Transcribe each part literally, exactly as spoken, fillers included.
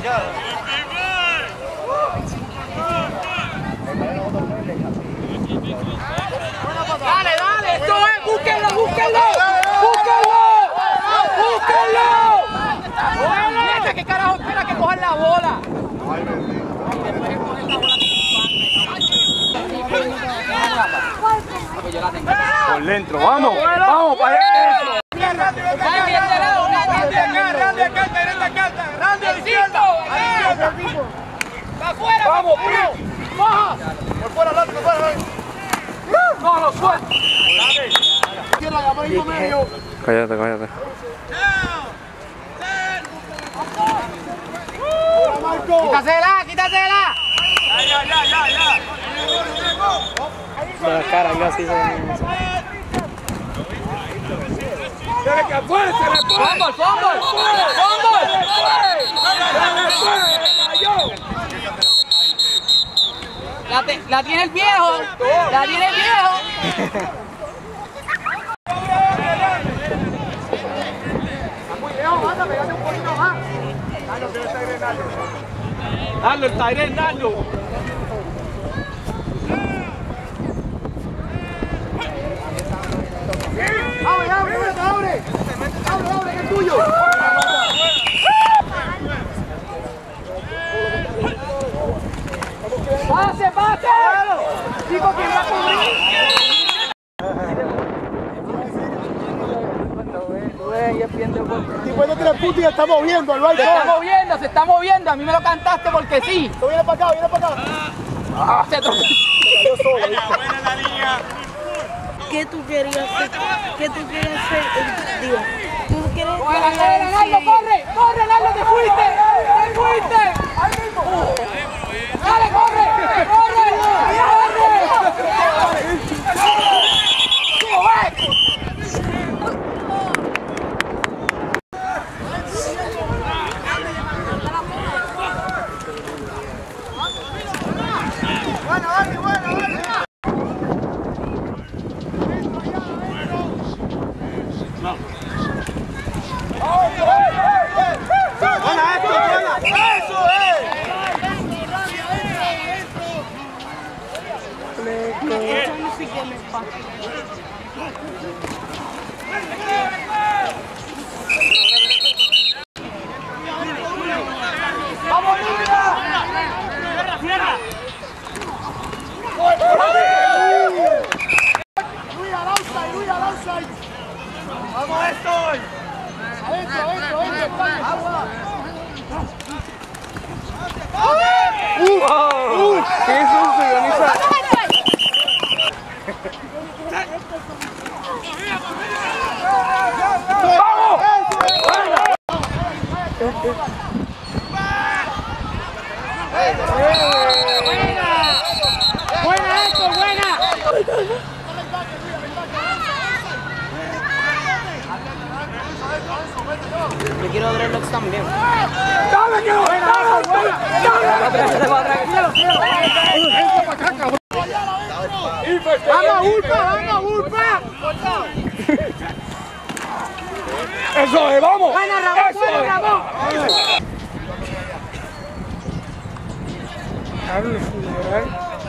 Dale, dale, esto es, búsquenlo, búsquenlo, búsquenlo, búsquenlo. Neta, ¿qué carajo espera que cojan la bola? Por dentro, vamos, vamos para eso. Randy acá, Randy acá, Randy a la izquierda. ¡Va afuera, vamos, baja! Por fuera, Randy, por fuera, Randy. No, lo suelto. Izquierda, la mano medio. Cállate, cállate. ¡Quítasela, quítasela! Ya, ya, ya, ya, ya. La cara casi se... ¡Dale que afuera se le pone! ¡Fútbol, fútbol! ¡Fútbol! La, te, la tiene el viejo, la tiene el viejo. Dale, el Tyrell, dale. ¡Abre, abre, abre! ¡Abre, abre, que es tuyo! ¡Pase, pase! Chico, ¿quién va a cubrir? Después de tres puntos ya está moviendo el Se está moviendo, se está moviendo. A mí me lo cantaste porque sí. Viene para acá, viene para acá. Ah, se tropezó. Buena la línea. ¿Qué tú querías hacer? ¿Qué tú querías hacer? Digo, tú quieres... ¡Corre, Naldo, corre! ¡Corre, Naldo, te fuiste! ¡Te fuiste! ¡Dale, corre! ¡Corre! Bueno, Andy, bueno, Andy. Buena esto, buena. Eso es. ¡Vamos, Lidia! ¡Cierra! Luis al outside, Luis al outside. Vamos esto. Adentro, adentro, adentro. Agua. ¡Uh! ¿Qué es eso, Ionisa? ¡Vamos! ¡Buena! ¡Buena esto, buena! Yo quiero dreadlocks también. ¡Dale, que lo ¡Buena, buena! ¡Vamos, Ulpa! ¡Vamos, Ulpa! ¡Eso es, vamos! ¡Buena, Ramón! ¡Buena, Ramón! Hablo funeral.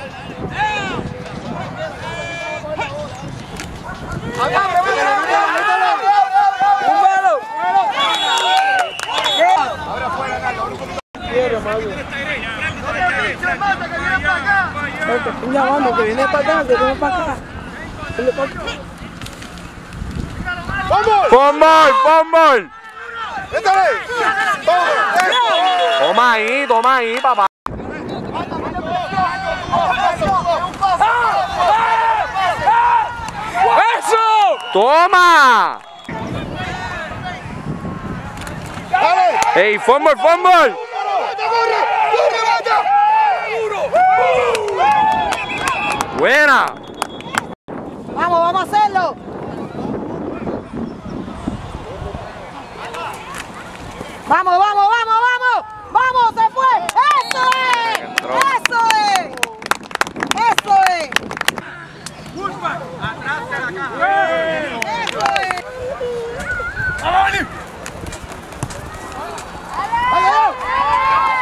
Ya vamos, que viene para acá, que viene para acá. ¡Vamos! ¡Fútbol, fútbol! ¡Métale! Toma ahí, toma ahí, papá. ¡Eso! ¡Toma! ¡Ey, fútbol, fútbol! ¡Buena! ¡Vamos, vamos a hacerlo! ¡Vamos, vamos, vamos, vamos! ¡Vamos, se fue! ¡Eso es! ¡Eso es! ¡Eso es! Atrás de la caja. ¡Eso es! ¡Vamos! ¡Vale!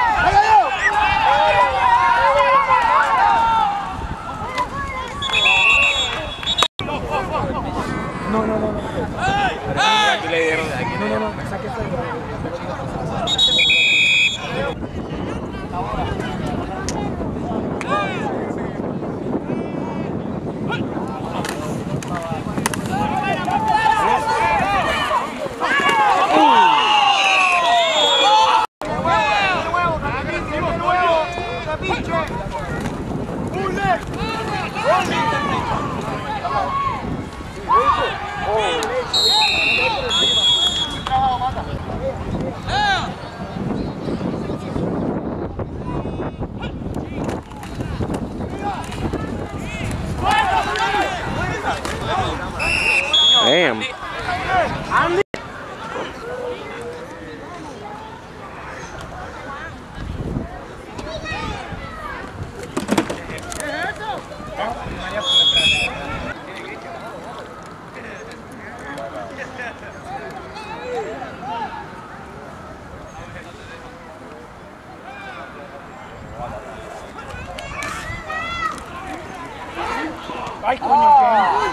Ay, coño, qué.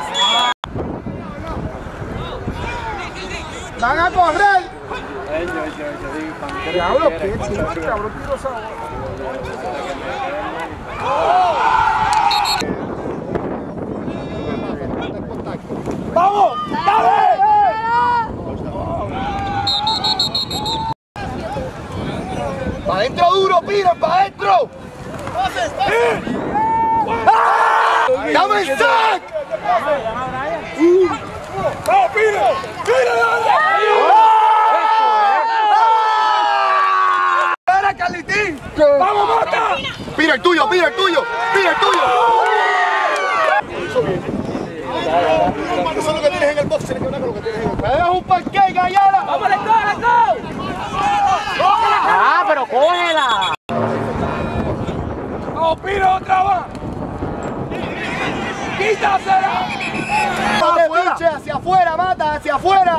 ¡Van a correr! Diablo, qué chido, cabrón, tiro esa bola. ¡Vamos! ¡Dale! ¡Para adentro duro, Pino! ¡Para adentro! ¡Dame el sack! ¡Vamos, Pino! ¡Pino, dale! ¡Para, Carlitín! ¡Vamos, Mata! ¡Pino, el tuyo! ¡Pino, el tuyo! ¡Pino, el tuyo! Eso es lo que tienes en el box, tienes que hablar con lo que tienes en el box. ¡Me dejas un pancake, Ayala! ¡Vamos, let's go, let's go! ¡Ah, pero cógela! ¡Vamos, Pino, otra vez! ¡Quítasela! Pinche, hacia afuera, Mata, hacia afuera.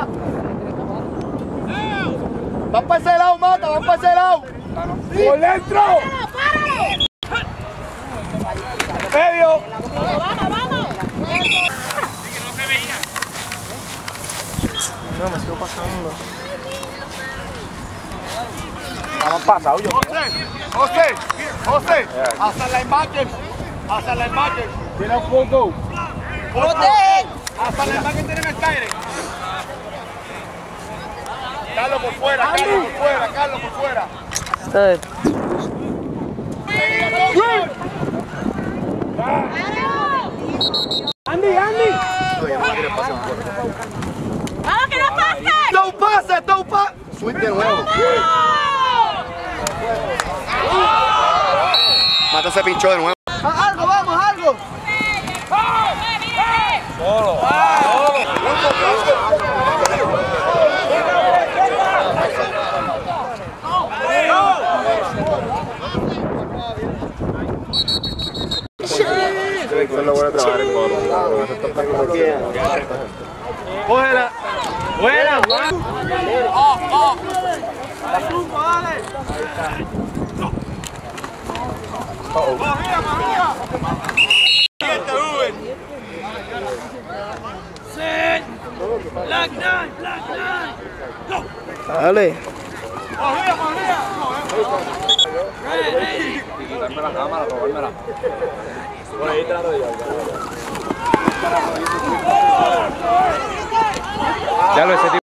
Van para ese lado, Mata, van para ese lado. ¡Por dentro! ¡Medio! No, me sigo pasando. Estamos pasados, yo. José, José, José, hasta la linebacker, hasta la linebacker. Tiene un poco. Hasta la linebacker tiene el Tyre. Carlos por fuera, Carlos por fuera, Carlos por fuera. Andy, Andy. ¡Vamos, que no pase! ¡No pase, no pase! Swing de nuevo. Mata se pinchó de nuevo. ¡Algo, vamos, algo! Solo. Cógela. Buena, buena. ¡Oh, oh! Black nine, black nine. Dale. Quitarme la cámara, robármela. Por ahí trato de ya lo ese tipo.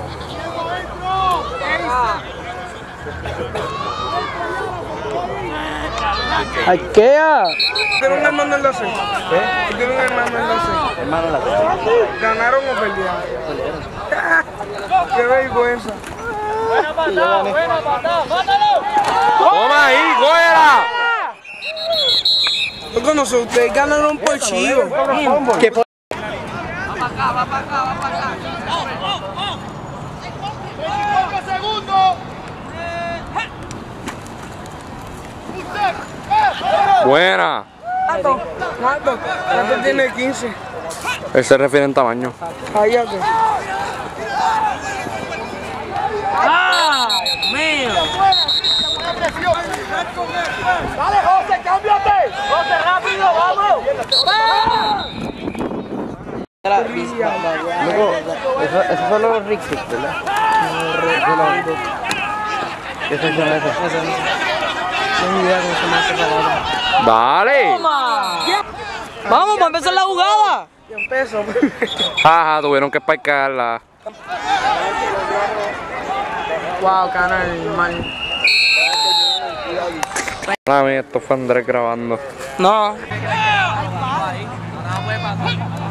¡Ikea! Tiene un hermano en la C. ¿Qué? Tiene un hermano en la C. Hermano, la tengo. ¿Ganaron o perdieron? ¡Qué vergüenza! ¡Buena patada! ¡Buena patada! ¡Mátalo! ¡Toma ahí, cógela! Loco, no sé, ustedes ganaron por chivo. ¿Qué por... Va para acá, va para acá, va para acá. veinticinco segundos. Buena. ¿Cuánto? ¿Cuánto tiene quince? Él se refiere en tamaño. Cállate. ¡Ah! ¡Dios mío! Dale, José, cámbiate. ¡José, rápido, vamos! Luego, eso- esos son los Rixix, ¿verdad? Esos son esos. Dale. ¡Vamos, para empezar la jugada! cien pesos. Jaja, tuvieron que parcarla. Wow, canal mal. A mí esto fue Andrés grabando. No.